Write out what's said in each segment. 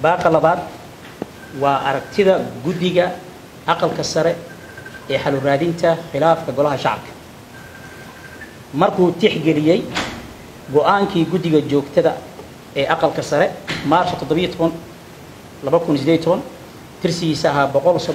baaqa labaad waa aragtida guddiga aqalka sare ee xal u raadinta khilaafka golaha shacabka markuu tixgeliyay go'aankii guddiga joogtada ee aqalka sare maarso 17 2018 tirsigiisa ahaa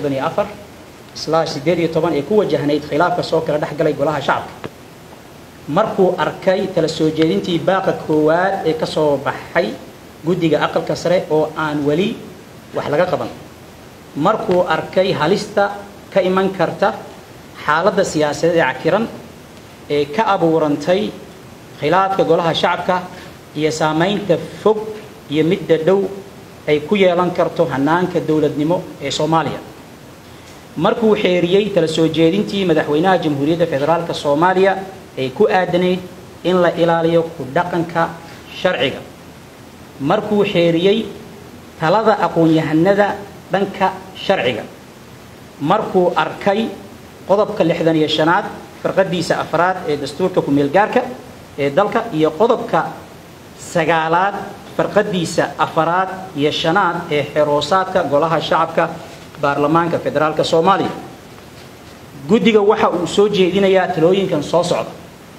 134/18 ee ku wajahnayd khilaafka soo kala dhexgalay golaha shacabka markuu arkay tala soo jeedintii baaqa koowaad ee ka soo baxay guddiga aqalka sare oo aan wali wax laga qaban markuu arkay halista ka iman karta xaaladda siyaasadeed ee cakiran ee ka abuurantay khilaafka golaha shacabka iyo saameynta fog iyo midda dhow ay ku yeelan karto hanaanka dawladnimo ee Soomaaliya markuu xeeriyay tala soo jeedintii madaxweynaha jamhuuriyadda federaalka Soomaaliya ay ku aadanayd in la ilaaliyo ku dhaqanka sharciga markuu xeeriyay talada aqoon-yahanada dhanka sharciga markuu arkay qodobka 65aad farqadiisa afraad ee dastuurka ku meel gaarka ee dalka iyo qodobka 9aad farqadiisa afraad iyo 5aad ee xeroosaadka golaha shacabka baarlamaanka federaalka Soomaaliya guddiga waxa uu soo jeedinayaa talooyinkan soo socda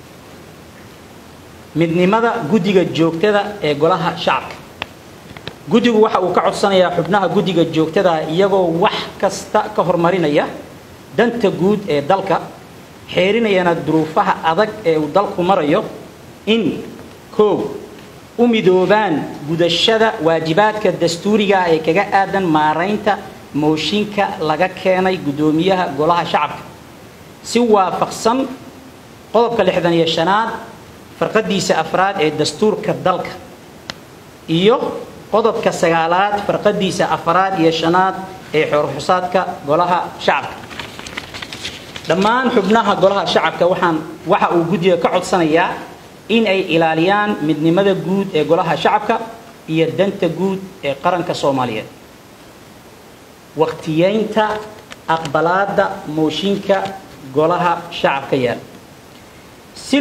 midnimada guddiga joogtada ee golaha shacabka guddigu waxa uu ka codsanayaa xubnaha guddiga joogtada iyagoo wax kasta ka hormarinaya danta guud ee dalka xeerinayana duruufaha adag ee uu dalku marayo in u midoobaan gudashada waajibaadka dastuuriga ee kaga aadan maareynta mooshinka laga keenay gudoomiyaha golaha shacabka si waafaqsan qodobka 65aad farqadiisa afraad ee dastuurka dalka iyo qodobka 9aad farqadiisa afraad iyo 5aad ee xeeroosaadka golaha shacabka dhammaan xubnaha golaha shacabka waxa uu guddiga ka codsanayaa in ay ilaaliyaan midnimada guud ee golaha shacabka iyo danta guud ee qaranka Soomaaliyeed waqtiyeynta aqbalaadda mooshinka golaha shacabka yaal si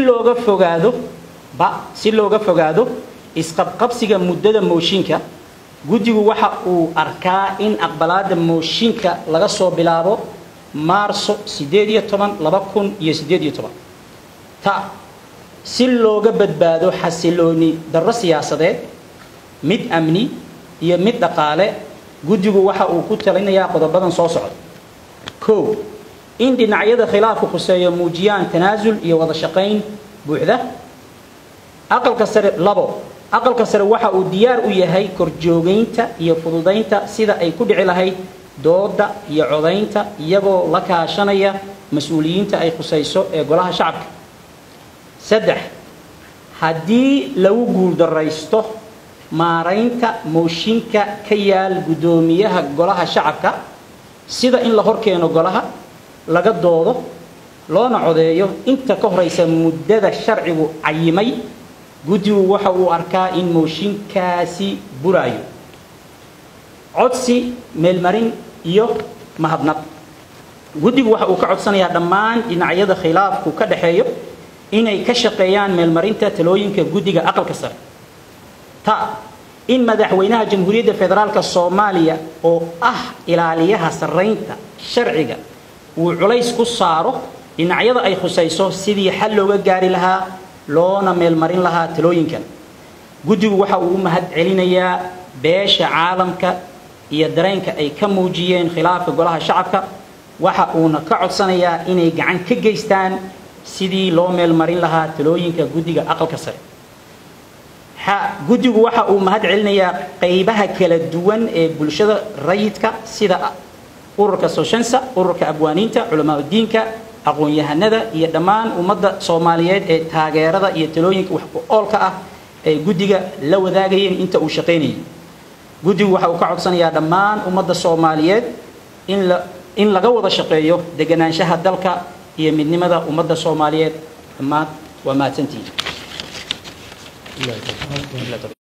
looga fogaado isqabqabsiga muddada mooshinka guddigu waxa uu arkaa in aqbalaadda mooshinka laga soo bilaabo maarso 18 2018 si looga badbaado xasilooni darro siyaasadeed mid amni iyo mid dhaqaale guddigu waxa uu ku talinayaa qodobadan soo socda in dhinacyada khilaafku khuseeyo muujiyaan tanaasul iyo wada shaqayn buuxda aqalka sare waxa uu diyaar u yahay korjoogeynta iyo fududeynta sida ay ku dhici lahayd dooda iyo codaynta iyagoo la kaashanaya mas'uuliyiinta ay khusayso ee golaha shacabka haddii lagu guuldaraysto maareynta mooshinka ka yaal gudoomiyaha golaha shacabka sida in la horkeeno golaha laga doodo loona codeeyo inta ka horeysa muddada sharcigu cayimay guddigu waxa uu arkaa in mooshinkaasi buraayo codsi meelmarin iyo mahadnaq guddigu waxa uu ka codsanayaa dhammaan dhinacyada khilaafku ka dhaxeeyo inay ka shaqeeyaan meelmarinta talooyinka guddiga aqalka sare in madaxweynaha jamhuuriyadda federaalka Soomaaliya oo ah ilaaliyaha sareynta sharciga uu culays ku saaro dhinacyada ay khusayso sidii xal looga gaari lahaa loona meelmarin lahaa talooyinkan guddigu waxa uu mahad celinayaa beesha caalamka iyo dareenka ay ka muujiyeen khilaafka golaha shacabka waxa uuna ka codsanayaa inay gacan ka geystaan sidii loo meelmarin lahaa talooyinka guddiga aqalka sare guddigu waxa uu mahad celinayaa qaybaha kala duwan ee bulshada rayidka sida ururka Soshansa ururka abwaaniinta culimada diinka aqoon-yahanada iyo dhammaan ummadda Soomaaliyeed ee taageerada iyo talooyinka wax ku oolka ah ee guddiga la wadaagayeen inta uu shaqeynayay guddigu waxa uu ka codsanayaa dhammaan ummadda Soomaaliyeed in laga wada shaqeeyo deganaanshaha dalka iyo midnimada ummadda Soomaaliyeed dhammaan waa mahadsantihiin